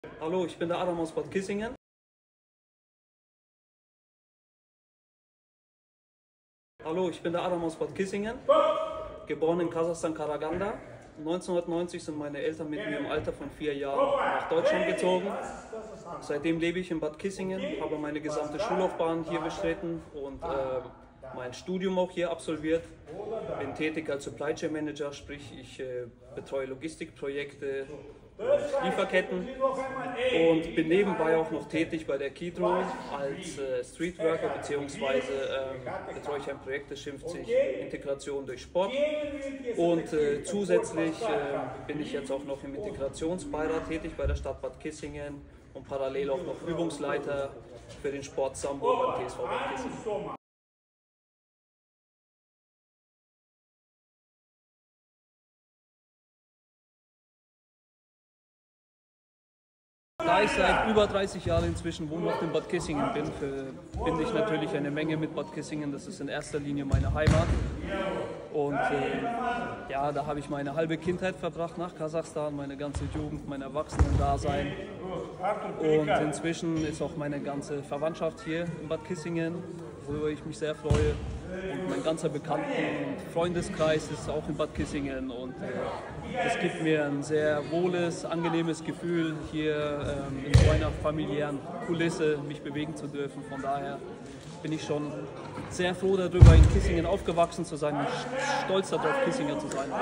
Hallo, ich bin der Adam aus Bad Kissingen. Hallo, ich bin der Adam aus Bad Kissingen, geboren in Kasachstan, Karaganda. 1990 sind meine Eltern mit mir im Alter von 4 Jahren nach Deutschland gezogen. Seitdem lebe ich in Bad Kissingen, habe meine gesamte Schullaufbahn hier bestritten und mein Studium auch hier absolviert. Bin tätig als Supply Chain Manager, sprich ich betreue Logistikprojekte und Lieferketten und bin nebenbei auch noch tätig bei der Kidro als Streetworker bzw. betreue ich ein Projekt, das schimpft sich Integration durch Sport und zusätzlich bin ich jetzt auch noch im Integrationsbeirat tätig bei der Stadt Bad Kissingen und parallel auch noch Übungsleiter für den Sport Sambo beim TSV Bad Kissingen. Da ich seit über 30 Jahren inzwischen wohnhaft in Bad Kissingen bin, verbinde ich natürlich eine Menge mit Bad Kissingen. Das ist in erster Linie meine Heimat. Und ja, da habe ich meine halbe Kindheit verbracht nach Kasachstan, meine ganze Jugend, mein Erwachsenen-Dasein. Und inzwischen ist auch meine ganze Verwandtschaft hier in Bad Kissingen, worüber ich mich sehr freue. Und mein ganzer Bekannten- und Freundeskreis ist auch in Bad Kissingen. Und es gibt mir ein sehr wohles, angenehmes Gefühl, hier in so einer familiären Kulisse mich bewegen zu dürfen. Von daher bin ich schon sehr froh darüber, in Kissingen aufgewachsen zu sein und stolz darauf, Kissinger zu sein.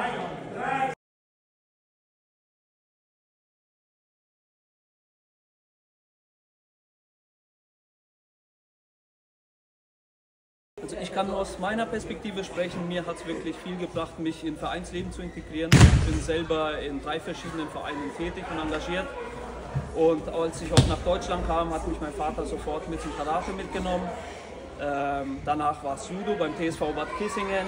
Also ich kann nur aus meiner Perspektive sprechen, mir hat es wirklich viel gebracht, mich in Vereinsleben zu integrieren. Ich bin selber in 3 verschiedenen Vereinen tätig und engagiert. Und als ich auch nach Deutschland kam, hat mich mein Vater sofort mit zum Karate mitgenommen. Danach war es Judo beim TSV Bad Kissingen.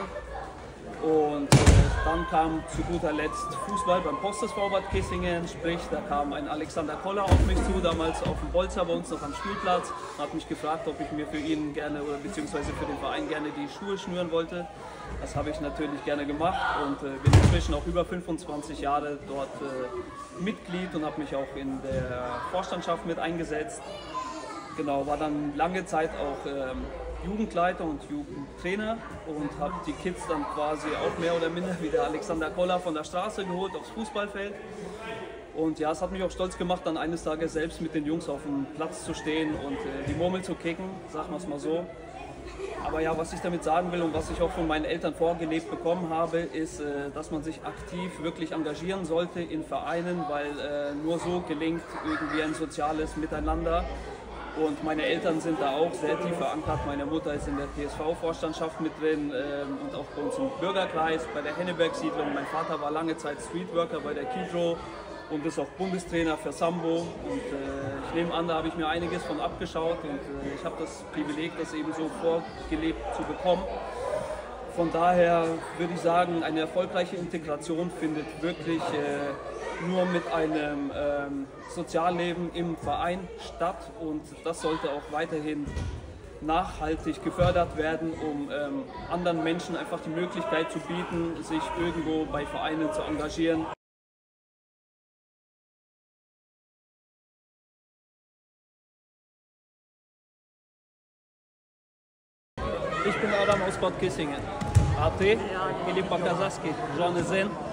Und dann kam zu guter Letzt Fußball beim PostSV Bad Kissingen, sprich da kam ein Alexander Koller auf mich zu, damals auf dem Bolzer bei uns noch am Spielplatz, und hat mich gefragt, ob ich mir für ihn gerne oder beziehungsweise für den Verein gerne die Schuhe schnüren wollte. Das habe ich natürlich gerne gemacht und bin inzwischen auch über 25 Jahre dort Mitglied und habe mich auch in der Vorstandschaft mit eingesetzt. Genau, war dann lange Zeit auch Jugendleiter und Jugendtrainer und habe die Kids dann quasi auch mehr oder minder wie der Alexander Koller von der Straße geholt aufs Fußballfeld. Und ja, es hat mich auch stolz gemacht, dann eines Tages selbst mit den Jungs auf dem Platz zu stehen und die Murmel zu kicken, sagen wir es mal so. Aber ja, was ich damit sagen will und was ich auch von meinen Eltern vorgelebt bekommen habe, ist, dass man sich aktiv wirklich engagieren sollte in Vereinen, weil nur so gelingt irgendwie ein soziales Miteinander. Und meine Eltern sind da auch sehr tief verankert. Meine Mutter ist in der TSV-Vorstandschaft mit drin und auch bei uns im Bürgerkreis, bei der Henneberg-Siedlung. Mein Vater war lange Zeit Streetworker bei der Kidro und ist auch Bundestrainer für Sambo. Und ich nehme an, da habe ich mir einiges von abgeschaut und ich habe das Privileg, das eben so vorgelebt zu bekommen. Von daher würde ich sagen, eine erfolgreiche Integration findet wirklich nur mit einem Sozialleben im Verein statt und das sollte auch weiterhin nachhaltig gefördert werden, um anderen Menschen einfach die Möglichkeit zu bieten, sich irgendwo bei Vereinen zu engagieren. Ich bin Adam aus Bad Kissingen. AT, ili pa kazachski, żony syn.